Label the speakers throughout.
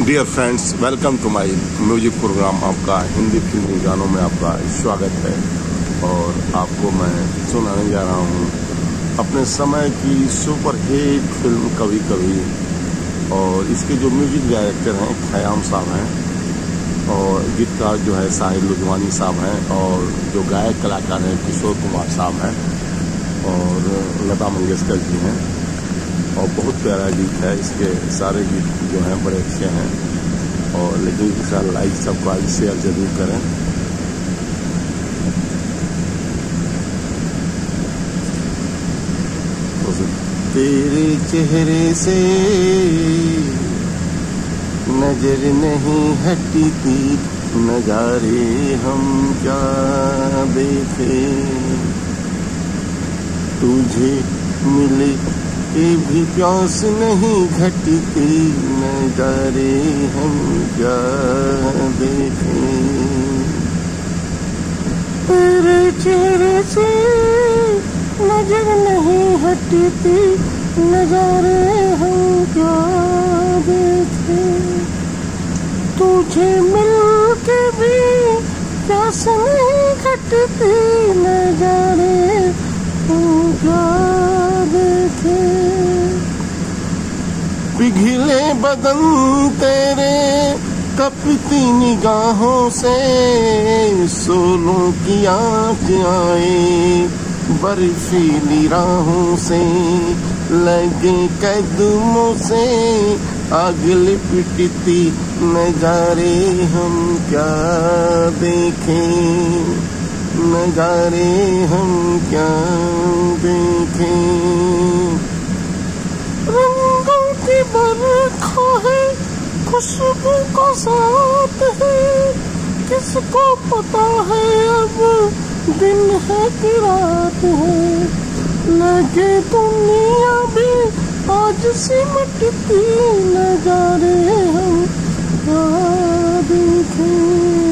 Speaker 1: Dear friends, welcome to my music program. आपका हिंदी फिल्मी गानों में आपका स्वागत है और आपको मैं सुनाने जा रहा हूँ अपने समय की सुपरहिट फिल्म कभी कभी। और इसके जो म्यूजिक डायरेक्टर हैं खयाम साहब हैं और गीतकार जो है साहिर लुधियानी साहब हैं और जो गायक कलाकार हैं किशोर कुमार साहब हैं और लता मंगेशकर जी हैं। और बहुत प्यारा गीत है। इसके सारे गीत जो हैं बड़े अच्छे हैं और लेकिन इसका लाइक सब्सक्राइब शेयर जरूर करें। तेरे चेहरे से नजर नहीं हटी थी, नजारे हम क्या देखे, तुझे मिले ये भी प्यास नहीं घटती, नजारे हम क्या देखें। तेरे चेहरे से नजर नहीं हटती, नजारे हम क्या देखें, तुझे मिलके भी प्यास नहीं घटती, नजारे हम क्या देखें। पिघले बदन तेरे कपती निगाहों से, सोलों की आँख आए बर्फीली राहों से, लगे कदमों से आग लिपटती, नजारे हम क्या देखें, नजारे हम क्या देखें। रंगों की बरखा है, खुशबू का साथ है, किसको पता है अब दिन है कि रात है, लगे दुनिया भी आज सिमटती, नजारे हम क्या देखें।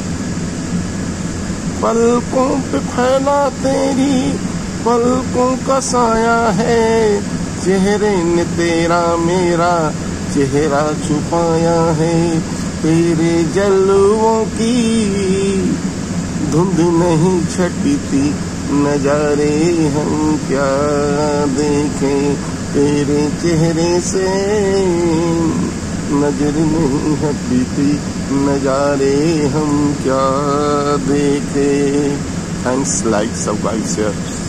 Speaker 1: पलकों पे फैला तेरी पलकों का साया है, चेहरे ने तेरा मेरा चेहरा छुपाया है, तेरे जलवों की धुंध नहीं छटती, नजारे हम क्या देखें, तेरे चेहरे से नजर नहीं हटती, नजारे हम क्या देखें। Thanks, like subscribe share.